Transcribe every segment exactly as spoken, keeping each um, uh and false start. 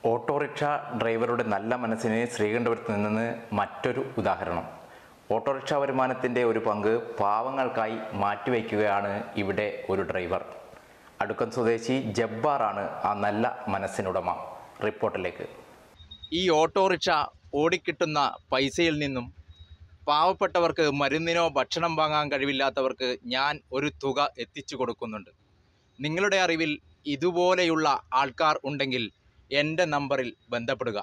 Autorickshaw ഡ്രൈവറുടെ നല്ല മനസ്സിന് ശ്രീകണ്ഠപുരത്ത് നിന്ന് മറ്റൊരു ഉദാഹരണം. ഓട്ടോറിക്ഷ വരുമാനത്തിൻ്റെ ഒരു പങ്ക് പാവങ്ങൾക്കായി മാറ്റിവെക്കുകയാണ് ഇവിടെ ഒരു ഡ്രൈവർ. അടുക്കം സ്വദേശി ജബ്ബാറാണ് ആ നല്ല മനസ്സിനുടമ. റിപ്പോർട്ടിലേക്ക്. ഈ ഓട്ടോറിക്ഷ ഓടിക്കിട്ടുന്ന പൈസയിൽ നിന്നും പാവപ്പെട്ടവർക്ക് മരുന്നിനോ ഭക്ഷണം വാങ്ങാൻ കഴിവില്ലാത്തവർക്ക് ഞാൻ ഒരു തുക എത്തിച്ചു കൊടുക്കുന്നുണ്ട്. നിങ്ങളുടെ അറിവിൽ ഇതുപോലെയുള്ള ആൾക്കാർ ഉണ്ടെങ്കിൽ എൻ്റെ നമ്പറിൽ ബന്ധപ്പെടുക.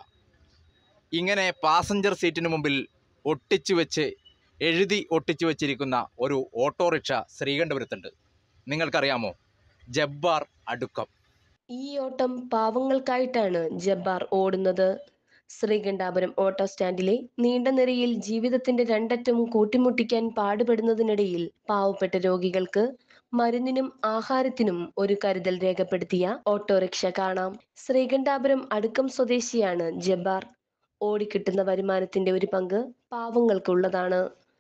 ഇങ്ങനെ പാസഞ്ചർ സീറ്റിന് മുമ്പിൽ ഒട്ടിച്ചു വെച്ച് എഴുതി ഒട്ടിച്ചു വച്ചിരിക്കുന്ന ഒരു ഓട്ടോറിക്ഷ ശ്രീകണ്ഠപുരത്തുണ്ട്. നിങ്ങൾക്കറിയാമോ? ജബ്ബാർ അടുക്കം. ഈ ഓട്ടം പാവങ്ങൾക്കായിട്ടാണ് ജബ്ബാർ ഓടുന്നത്. ശ്രീകണ്ഠാപുരം ഓട്ടോ സ്റ്റാൻഡിലെ നീണ്ട നിരയിൽ ജീവിതത്തിന്റെ രണ്ടറ്റവും കൂട്ടിമുട്ടിക്കാൻ പാടുപെടുന്നതിനിടയിൽ പാവപ്പെട്ട രോഗികൾക്ക് മരുന്നിനും ആഹാരത്തിനും ഒരു കരുതൽ രേഖപ്പെടുത്തിയ ഓട്ടോറിക്ഷ കാണാം. ശ്രീകണ്ഠാപുരം അടുക്കം സ്വദേശിയാണ് ജബ്ബാർ. ഓടിക്കിട്ടുന്ന വരുമാനത്തിന്റെ ഒരു പങ്ക് പാവങ്ങൾക്കുള്ളതാണ്.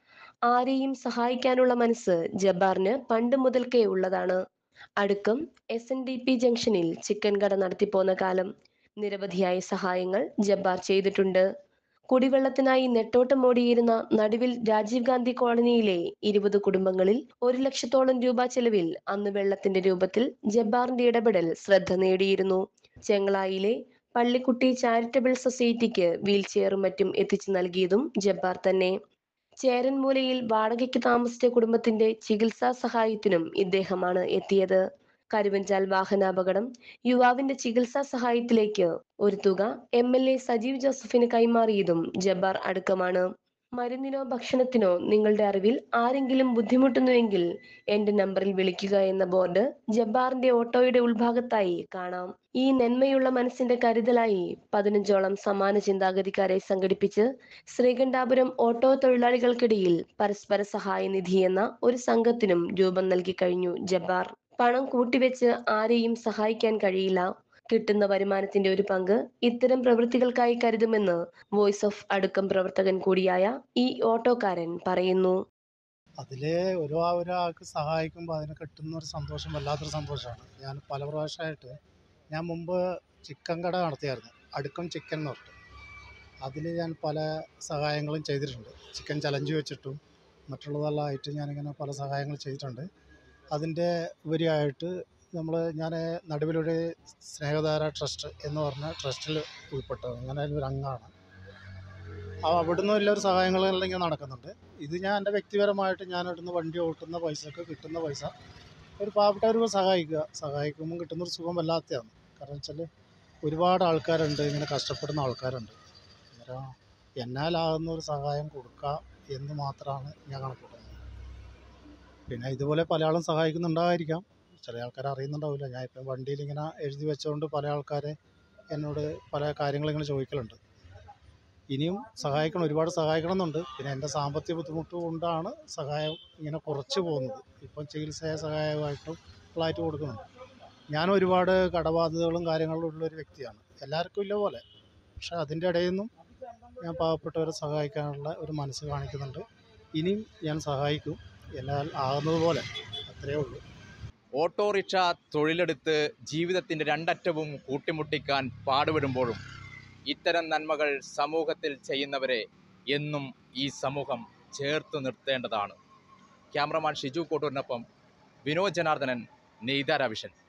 ആരെയും സഹായിക്കാനുള്ള മനസ്സ് ജബ്ബാറിന് പണ്ട് മുതൽക്കേ ഉള്ളതാണ്. Adukkam S N D P ജംഗ്ഷനിൽ ചിക്കൻ കട നടത്തിപ്പോന്ന കാലം നിരവധിയായ സഹായങ്ങൾ ജബ്ബാർ ചെയ്തിട്ടുണ്ട്. കുടിവെള്ളത്തിനായി നെട്ടോട്ടമോടിയിരുന്ന നടുവിൽ രാജീവ് ഗാന്ധി കോളനിയിലെ ഇരുപത് കുടുംബങ്ങളിൽ ഒരു ലക്ഷത്തോളം രൂപ ചെലവിൽ അന്ന് വെള്ളത്തിന്റെ രൂപത്തിൽ ജബ്ബാറിന്റെ ഇടപെടൽ ശ്രദ്ധ നേടിയിരുന്നു. ചെങ്ങളായിലെ പള്ളിക്കുട്ടി ചാരിറ്റബിൾ സൊസൈറ്റിക്ക് വീൽ ചെയറും മറ്റും എത്തിച്ചു നൽകിയതും ജബ്ബാർ തന്നെ. ചേരൻമൂലയിൽ വാടകയ്ക്ക് താമസിച്ച കുടുംബത്തിന്റെ ചികിത്സാ സഹായത്തിനും ഇദ്ദേഹമാണ് എത്തിയത്. കരുവഞ്ചാൽ വാഹനാപകടം യുവാവിന്റെ ചികിത്സാ സഹായത്തിലേക്ക് ഒരു തുക എം എൽ എ സജീവ് ജോസഫിന് കൈമാറിയതും ജബ്ബാർ അടുക്കമാണ്. മരുന്നിനോ ഭക്ഷണത്തിനോ നിങ്ങളുടെ അറിവിൽ ആരെങ്കിലും ബുദ്ധിമുട്ടുന്നുവെങ്കിൽ എന്റെ നമ്പറിൽ വിളിക്കുക എന്ന ബോർഡ് ജബ്ബാറിന്റെ ഓട്ടോയുടെ ഉൾഭാഗത്തായി കാണാം. ഈ നന്മയുള്ള മനസ്സിന്റെ കരുതലായി പതിനഞ്ചോളം സമാന ചിന്താഗതിക്കാരെ സംഘടിപ്പിച്ച് ശ്രീകണ്ഠാപുരം ഓട്ടോ തൊഴിലാളികൾക്കിടയിൽ പരസ്പര സഹായ നിധി എന്ന ഒരു സംഘത്തിനും രൂപം നൽകി കഴിഞ്ഞു ജബ്ബാർ. പണം കൂട്ടിവെച്ച് ആരെയും സഹായിക്കാൻ കഴിയില്ല. കിട്ടുന്ന വരുമാനത്തിന്റെ ഒരു പങ്ക് ഇത്തരം പ്രവൃത്തികൾക്കായി കരുതുമെന്ന് വോയിസ് ഓഫ് അടുക്കം പ്രവർത്തകൻ കൂടിയായ ഈ ഓട്ടോക്കാരൻ പറയുന്നു. അതിലെ ഓരോ ഒരാൾക്ക് സഹായിക്കുമ്പോൾ അതിന് കിട്ടുന്ന ഒരു സന്തോഷം വല്ലാത്തൊരു സന്തോഷമാണ്. ഞാൻ പല പ്രാവശ്യമായിട്ട് ഞാൻ മുമ്പ് ചിക്കൻ കട നടത്തിയായിരുന്നു, അടുക്കം ചിക്കൻ എന്ന് പറഞ്ഞിട്ട്. അതിൽ ഞാൻ പല സഹായങ്ങളും ചെയ്തിട്ടുണ്ട്. ചിക്കൻ ചലഞ്ച് വെച്ചിട്ടും മറ്റുള്ളതെല്ലാം ആയിട്ട് ഞാനിങ്ങനെ പല സഹായങ്ങൾ ചെയ്തിട്ടുണ്ട്. അതിൻ്റെ ഉപരിയായിട്ട് നമ്മൾ ഞാൻ നടുവിലൊരു സ്നേഹധാര ട്രസ്റ്റ് എന്ന് പറഞ്ഞ ട്രസ്റ്റിൽ ഉൾപ്പെട്ടത്, അങ്ങനെ ഒരു അംഗമാണ്. അവിടുന്ന് എല്ലാവരും സഹായങ്ങളെല്ലാം ഇങ്ങനെ നടക്കുന്നുണ്ട്. ഇത് ഞാൻ എൻ്റെ വ്യക്തിപരമായിട്ട് ഞാൻ ഇവിടുന്ന് വണ്ടി ഓട്ടുന്ന പൈസക്ക് കിട്ടുന്ന പൈസ ഒരു പാവപ്പെട്ടവർ സഹായിക്കുക. സഹായിക്കുമ്പോൾ കിട്ടുന്നൊരു സുഖം വല്ലാത്തതാണ്. കാരണം വെച്ചാൽ ഒരുപാട് ആൾക്കാരുണ്ട്, ഇങ്ങനെ കഷ്ടപ്പെടുന്ന ആൾക്കാരുണ്ട്. അന്നേരം എന്നാലാകുന്ന ഒരു സഹായം കൊടുക്കുക എന്ന് മാത്രമാണ് ഞാൻ കണക്കൂട്ടുന്നത്. പിന്നെ ഇതുപോലെ പല ആളും സഹായിക്കുന്നുണ്ടായിരിക്കാം, ചില ആൾക്കാർ അറിയുന്നുണ്ടാവില്ല. ഞാൻ ഇപ്പം വണ്ടിയിൽ ഇങ്ങനെ എഴുതി വെച്ചുകൊണ്ട് പല ആൾക്കാരെ എന്നോട് പല കാര്യങ്ങളിങ്ങനെ ചോദിക്കലുണ്ട്. ഇനിയും സഹായിക്കണം, ഒരുപാട് സഹായിക്കണം എന്നുണ്ട്. പിന്നെ എൻ്റെ സാമ്പത്തിക ബുദ്ധിമുട്ട് കൊണ്ടാണ് സഹായം ഇങ്ങനെ കുറച്ച് പോകുന്നത്. ഇപ്പം ചികിത്സാ സഹായമായിട്ടും ഉള്ളതായിട്ട് കൊടുക്കുന്നുണ്ട്. ഞാൻ ഒരുപാട് കടബാധ്യതകളും കാര്യങ്ങളും ഉള്ളൊരു വ്യക്തിയാണ്, എല്ലാവർക്കും ഇല്ല പോലെ. പക്ഷേ അതിൻ്റെ ഇടയിൽ നിന്നും ഞാൻ പാവപ്പെട്ടവരെ സഹായിക്കാനുള്ള ഒരു മനസ്സ് കാണിക്കുന്നുണ്ട്. ഇനിയും ഞാൻ സഹായിക്കും, എന്നാൽ ആകുന്നത് പോലെ. അത്രയേ ഉള്ളൂ. ഓട്ടോറിക്ഷ തൊഴിലെടുത്ത് ജീവിതത്തിൻ്റെ രണ്ടറ്റവും കൂട്ടിമുട്ടിക്കാൻ പാടുപെടുമ്പോഴും ഇത്തരം നന്മകൾ സമൂഹത്തിൽ ചെയ്യുന്നവരെ എന്നും ഈ സമൂഹം ചേർത്ത് നിർത്തേണ്ടതാണ്. ക്യാമറമാൻ ഷിജു കോട്ടൂരിനൊപ്പം വിനോദ് ജനാർദ്ദനൻ, നെയ്താര വിഷൻ.